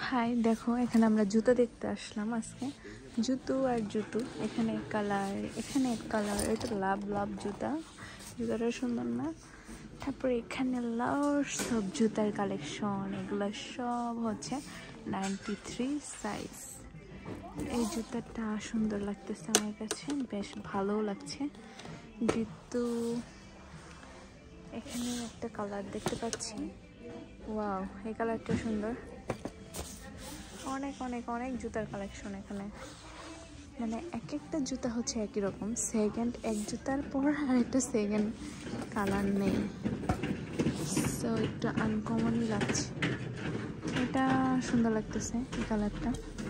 High, দেখো এখানে আমরা জুতো দেখতে আসলাম আজকে। জুতো আর জুতো, এখানে কালার, এখানে কালার, এটা লাভ লাভ জুতা। জুতাটা সুন্দর না? তারপরে এখানে লস সব জুতার কালেকশন, এগুলো সব হচ্ছে 93 সাইজ। এই জুতাটা সুন্দর লাগতেছে আমার কাছে, বেশ ভালো লাগছে। জুতো এখানে একটা কালার দেখতে পাচ্ছি, ওয়াও, এই কালারটা সুন্দর। অনেক অনেক অনেক জুতার কালেকশন এখানে, মানে এক একটা জুতা হচ্ছে একই রকম। সেকেন্ড এক জুতার পর আর একটা সেকেন্ড কালার নেই, সো একটু আনকমনই লাগছে। এটা সুন্দর লাগতেছে এই কালারটা।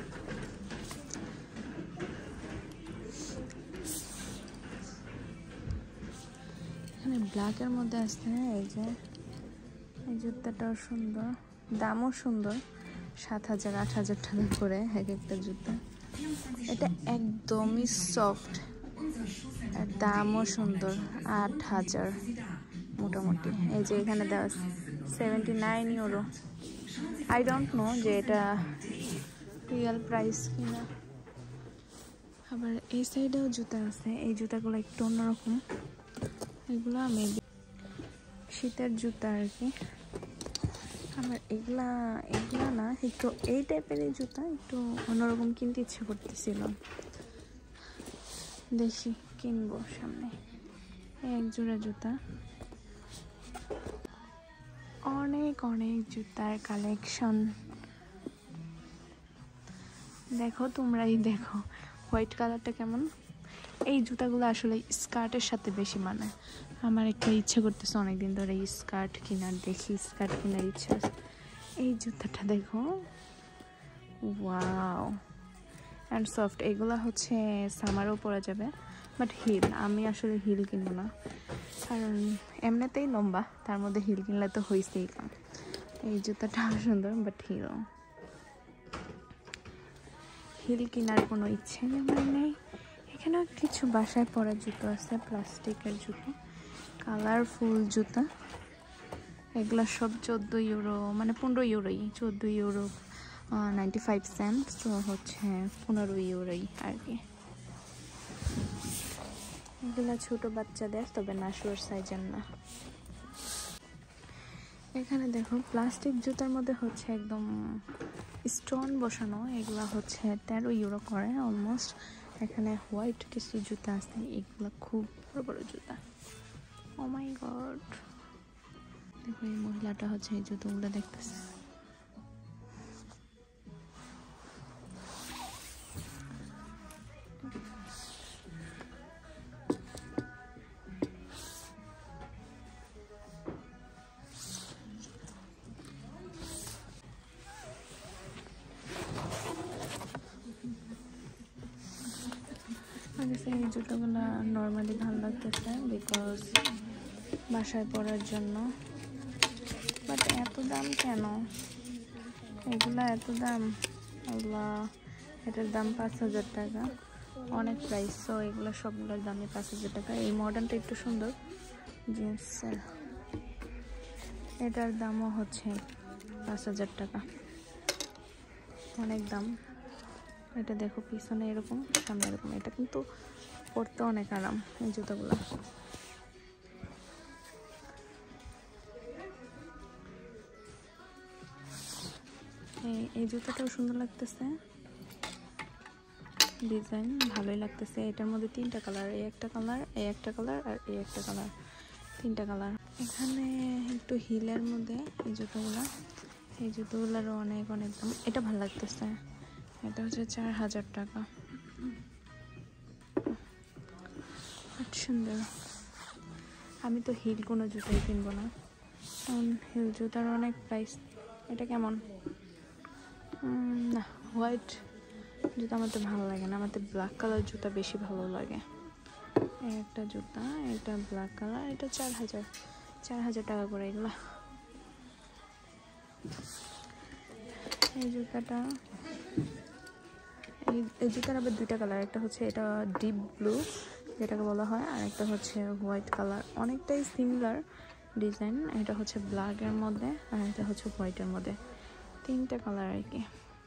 এখানে ব্ল্যাকের মধ্যে আছে, এই যে এই জুতাটাও সুন্দর, দামও সুন্দর, 7,000 8,000 টাকা করে এক একটা জুতা। এটা একদমই সফট, দামও সুন্দর, 8,000 মোটামুটি। এই যে এখানে দেওয়া 79 ইউরো। আই ডোন্ট নো যে এটা রিয়েল প্রাইস কিনা। আবার এই সাইডেও জুতা আছে, এই জুতাগুলো একটু অন্যরকম। এগুলো মেবি শীতের জুতা আর কি। আমার এগুলা এগুলা না, একটু এই টাইপেরই জুতা, একটু অন্যরকম কিনতে ইচ্ছে করতেছিল। দেখি কিনবো সামনে। এক জোড়া জুতা, অনেক অনেক জুতার কালেকশন। দেখো, তোমরাই দেখো হোয়াইট কালারটা কেমন। এই জুতাগুলো আসলে স্কার্টের সাথে বেশি মানায়। আমার একটা ইচ্ছে করতেছে অনেকদিন ধরে এই স্কার্ট কেনার, দেখি স্কার্ট কেনার ইচ্ছা আছে। এই জুতাটা দেখো, ওয়াও, অ্যান্ড সফট। এগুলা হচ্ছে সামারও পরা যাবে, বাট হিল, আমি আসলে হিল কিনবো না, কারণ এমনিতেই লম্বা, তার মধ্যে হিল কিনলে তো হয়েছেই কাম। এই জুতাটা সুন্দর, বাট হিল কেনার কোনো ইচ্ছে আমার নেই। এখানেও কিছু বাসায় পরা জুতো আছে, প্লাস্টিকের জুতো, কালারফুল জুতা। এগুলো সব 14 ইউরো, মানে 15 ইউরোই, 14 ইউরো 95 সেন্ট, তো হচ্ছে 15 ইউরোই আর কি। এগুলো ছোট বাচ্চাদের, তবে নাশুয়ার সাইজের না। এখানে দেখো প্লাস্টিক জুতার মধ্যে হচ্ছে একদম স্টোন বসানো, এগুলা হচ্ছে 13 ইউরো করে অলমোস্ট। এখানে হোয়াইট কিছু জুতা আছে, এগুলো খুব বড় বড় জুতা। ও মাই গড, দেখো এই মহিলাটা হচ্ছে এই জুতোগুলো দেখতেছে। এই জুতোগুলো নর্মালি ভালো লাগতেছে, বিকজ বাসায় পরার জন্য। বাট এত দাম কেন? এগুলা এত দাম, এগুলা, এটার দাম 5,000 টাকা, অনেক প্রাইস। সো এগুলো সবগুলোর দামই 5,000 টাকা। এই মডার্নটা একটু সুন্দর জিন্সের, এটার দামও হচ্ছে 5,000 টাকা, অনেক দাম। এটা দেখো পিছনে এরকম, সামনে এরকম, এটা কিন্তু পরতে অনেক আরাম এই জুতোগুলো। এই জুতাটাও সুন্দর লাগতেছে, ডিজাইন ভালোই লাগতেছে। এটার মধ্যে 3টা কালার, এই একটা কালার, এই একটা কালার, আর এই একটা কালার, 3টা কালার। এখানে একটু হিলের মধ্যে এই জুতোগুলোরও অনেক অনেক দাম। এটা ভালো লাগতেছে, এটা হচ্ছে 4,000 টাকা, সুন্দর। আমি তো হিল কোনো জুতাই কিনবো না, কারণ হিল জুতার অনেক প্রাইস। এটা কেমন? না, হোয়াইট জুতা আমার তো ভালো লাগে না, আমার তো ব্ল্যাক কালার জুতা বেশি ভালো লাগে। একটা জুতা, এটা ব্ল্যাক কালার, এটা 4,000 টাকা করে এগুলা। এই জুতাটা, এই জুতার আবার 2টা কালার, একটা হচ্ছে এটা ডিপ ব্লু যেটাকে বলা হয়, আর একটা হচ্ছে হোয়াইট কালার, অনেকটাই সিমিলার ডিজাইন। এটা হচ্ছে ব্ল্যাকের মধ্যে, আর এটা হচ্ছে হোয়াইটের মধ্যে। তিনটা কালার আর কি।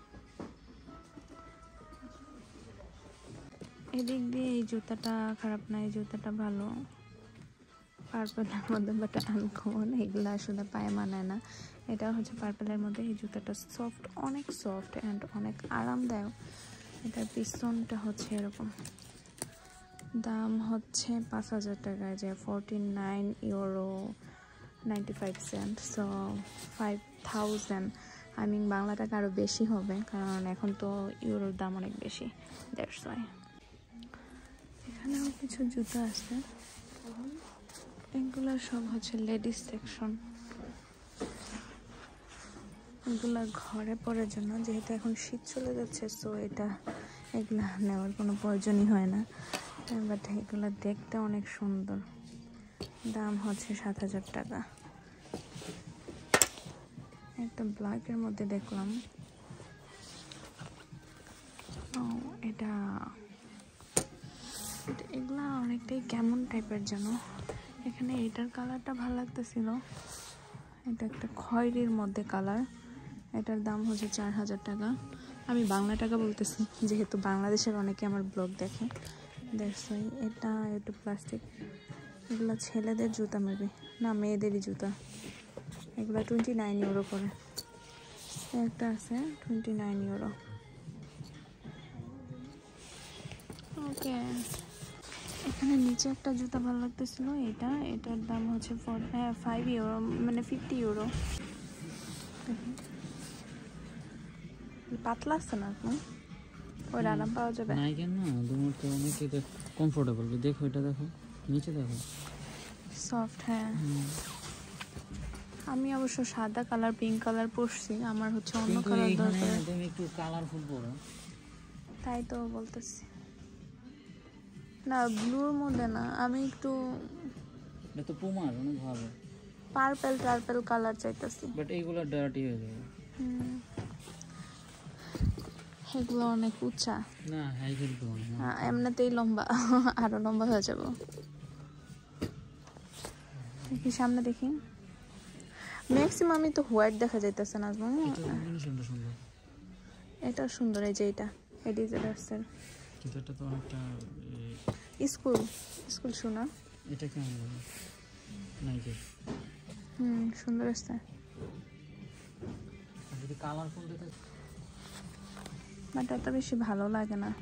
এদিক দিয়ে এই জুতাটা খারাপ না, এই জুতাটা ভালো, পার্পেলের মধ্যে, বাট আনকমন, এগুলো আসলে পায়ে মানায় না। এটা হচ্ছে পার্পেলের মধ্যে। এই জুতাটা সফট, অনেক সফট অ্যান্ড অনেক আরামদায়ক। এটার পিছনটা হচ্ছে এরকম। দাম হচ্ছে 5,000 টাকা, যে 49 euro 95 cent, so 5,000। I mean Bangla টাকা আরও বেশি হবে, কারণ এখন তো ইউরোর দাম অনেক বেশি, দ্যাটস ওয়াই। এখানেও কিছু জুতা আছে, এগুলো সব হচ্ছে লেডিস সেকশন। এগুলা ঘরে পরার জন্য, যেহেতু এখন শীত চলে যাচ্ছে, সো এগুলা নেওয়ার কোনো প্রয়োজনই হয় না, বাট এগুলো দেখতে অনেক সুন্দর। দাম হচ্ছে 7,000 টাকা। একটা ব্ল্যাকের মধ্যে দেখলাম, এটা এগুলা অনেকটাই কেমন টাইপের যেন। এখানে এটার কালারটা ভালো লাগতেছিল, এটা একটা খয়েরির মধ্যে কালার। এটার দাম হচ্ছে 4,000 টাকা। আমি বাংলা টাকা বলতেছি, যেহেতু বাংলাদেশের অনেকে আমার ব্লগ দেখে, দ্যাটস ওয়াই। এটা একটু প্লাস্টিক। এগুলো ছেলেদের জুতা মেবি, না মেয়েদেরই জুতা। এগুলো 29 ইউরো করে। একটা আছে 29 ইউরো। ওকে, এখানে নিচে একটা জুতা ভালো লাগতেছিল, এটার দাম হচ্ছে 5 ইউরো, মানে 50 ইউরো। পাতলা আছে না এখন, ওই আরাম পাওয়া যাবে না কেন না, তোমার তো অনেক এটা কমফোর্টেবল। দেখো এটা, দেখো নিচে, দেখো সফট। হ্যাঁ, আমি অবশ্য সাদা কালার, পিঙ্ক কালার পরছি, আমার হচ্ছে অন্য কালার দরকার। তুমি একটু কালারফুল পরো। তাই তো বলতেছি, না ব্লুর মধ্যে না, আমি একটু এটা তো পুমার অনেক ভালো, পার্পেল কালার চাইতেছি। বাট এইগুলো ডার্টি হয়ে যাবে। এগুলো অনেক উঁচা না, হাই কিন্তু এমনিতেই লম্বা, আরো লম্বা হয়ে যাব। দেখি সামনে, দেখি ম্যাক্সিমামই তো হোয়াইট দেখা যাইতেছে না। এটা সুন্দর, এই যে এটা এডিডাসের, কিন্তু এটা তো অনেকটা স্কুল শোনা। এটা কেমন লাগে নাইকি? সুন্দর আছে, যদি কালারফুল দেখে, বাট এত বেশি ভালো লাগে না।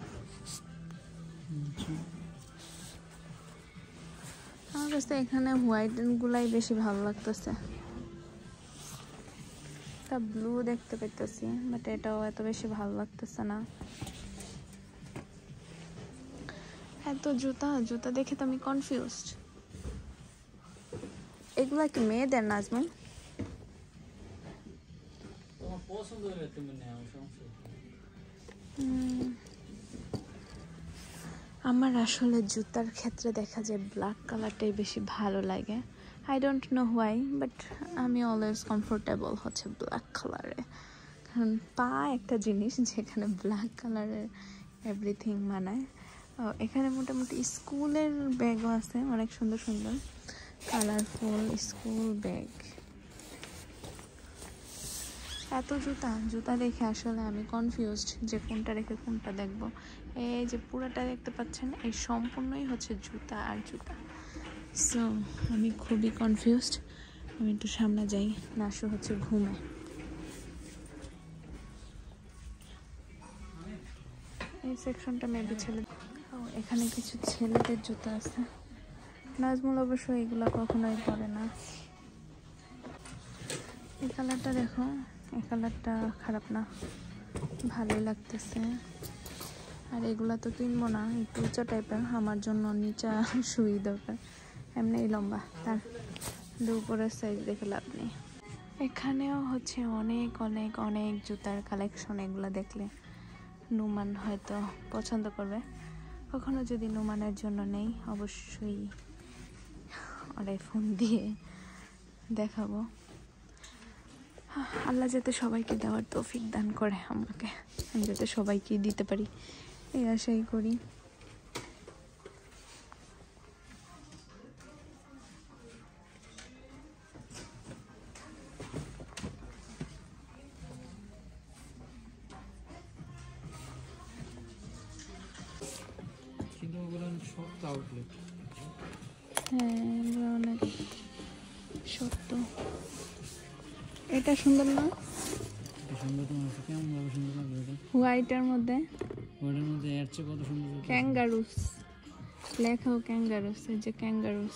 আমার কাছে এখানে হোয়াইট গুলাই বেশি ভালো লাগতেছে। একটা ব্লু দেখতে পেতেছি, বাট এটাও এত বেশি ভালো লাগতেছে না। এত জুতা দেখে তো আমি কনফিউজড। এগুলা কি মেয়েদের, নাজমুল? তোমার পছন্দ হলে তুমি নাও, সমস্যা আমার আসলে জুতার ক্ষেত্রে দেখা যায় ব্ল্যাক কালারটাই বেশি ভালো লাগে। I don't know why, but আমি অলওয়েজ কমফোর্টেবল হচ্ছে ব্ল্যাক কালারে। কারণ পা একটা জিনিস যেখানে ব্ল্যাক কালারের এভরিথিং মানায়। এখানে মোটামুটি স্কুলের ব্যাগও আছে, অনেক সুন্দর সুন্দর কালারফুল স্কুল ব্যাগ। এত জুতা দেখে আসলে আমি কনফিউজড যে কোনটা রেখে কোনটা দেখবো। এই যে পুরাটা দেখতে পাচ্ছেন, এই সম্পূর্ণই হচ্ছে জুতা আর জুতা। সো আমি খুবই কনফিউজড। আমি একটু সামনে যাই, নাশু হচ্ছে ঘুমে। এই সেকশনটা মেবি ছেলে। এখানে কিছু ছেলেদের জুতা আছে। নাজমুল অবশ্য এগুলো কখনোই পরে না। এই কালারটা দেখো, এই কালারটা খারাপ না, ভালোই লাগতেছে। আর এগুলা তো কিনবো না, একটু উঁচা টাইপের, আমার জন্য নিচা শুই দরকার, এমনি লম্বা, তার উপরের সাইজ দেখে লাভ নেই। এখানেও হচ্ছে অনেক অনেক অনেক জুতার কালেকশন। এগুলো দেখলে নুমান হয়তো পছন্দ করবে। কখনো যদি নুমানের জন্য নেই, অবশ্যই ওরে ফোন দিয়ে দেখাবো। আল্লাহ যাতে সবাইকে দেওয়ার তৌফিক দান করে আমাকে, আমি যাতে সবাইকে দিতে পারি, এই আশাই করি। আউটলেট। হ্যাঁ এগুলো অনেক সত্য। এটা সুন্দর না? সুন্দর তো আছে, কেমন ভাবে সুন্দর লাগবে এটা? হোয়াইটের মধ্যে ওটার মধ্যে এর চেয়ে কত সুন্দর জুতো আছে। ক্যাঙ্গারুস লেখাও, ক্যাঙ্গারুস, এই যে ক্যাঙ্গারুস।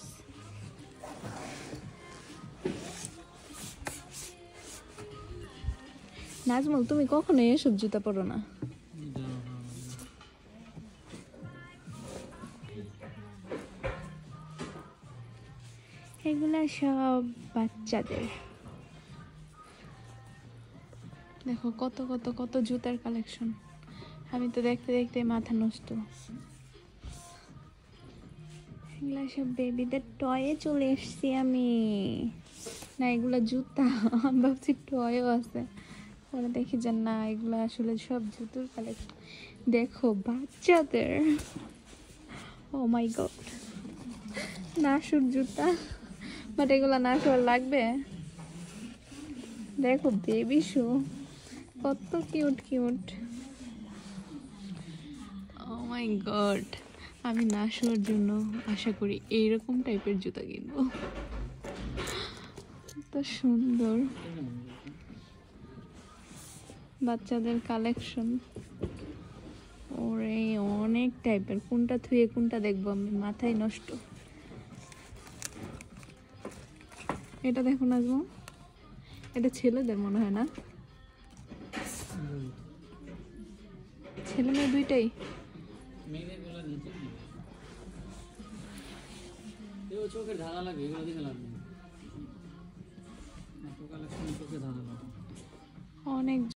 নাজমুল, তুমি কখনো এসব জুতা পরো না। এগুলা সব বাচ্চাদের। দেখো কত কত কত জুতার কালেকশন। আমি তো দেখতে দেখতে মাথা নষ্ট। এগুলা সব বেবিদের টয়ে চলে এসছি আমি। না এগুলা জুতা, আমি ভাবছি টয়ও আছে, পরে দেখি যে না এগুলো আসলে সব জুতোর কালেকশন। দেখো বাচ্চাদের, ও মাই গড, নাসুর জুতা, বাট এগুলা নাসুর লাগবে। দেখো বেবি শু, কত cute cute. Oh my god, আমি নাসুর জন্য আশা করি এইরকম টাইপের জুতা কিনবো। কত সুন্দর বাচ্চাদের কালেকশন। ওরে অনেক টাইপের, কোনটা থুয়ে কোনটা দেখবো আমি, মাথায় নষ্ট। এটা দেখো না গো, এটা ছেলেদের মনে হয় না? ছেলে মেয়ে দুইটাই। মেয়েদের গুলো নিচে কি এও চোখের ধাঁধা লাগে, এগুলো দিকে লাগবে না। এত কালেকশন চোখে ধাঁধা লাগে। অনেক